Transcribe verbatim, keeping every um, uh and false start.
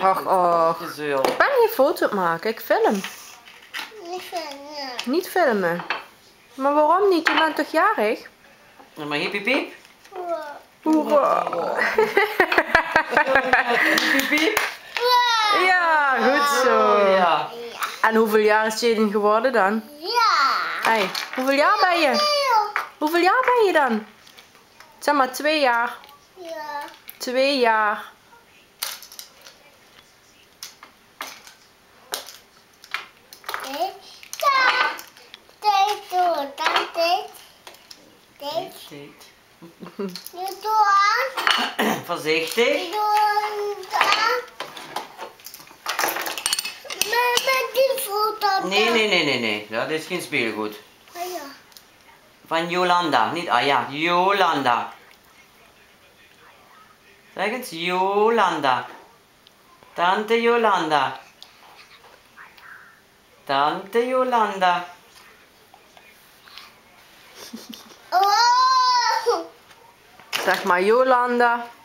Ach, ach. Gezeur. Ik ben geen foto maken, ik film. Niet filmen. Niet filmen. Maar waarom niet? Je bent toch jarig? Nou, maar hiep, hiep, hiep. Hoera. Hiep, hiep. Ja, goed zo. Oh, ja. En hoeveel jaar is Jaden geworden dan? Ja. Hey, hoeveel jaar ben je? Hoeveel jaar ben je dan? Zeg maar twee jaar. Ja. Twee jaar. Dit. Dat. Dit doe. Dan dit. Dit. Shit. Je doe aan. Voorzichtig. Je doe aan. Met, met die foto. Nee, nee, nee, nee, nee. Dat is geen speelgoed. Ah ja. Van Jolanda. Niet, ah ja, Jolanda. Zeg eens, Jolanda. Tante Jolanda. Tante Jolanda. Oh. Zeg maar Jolanda.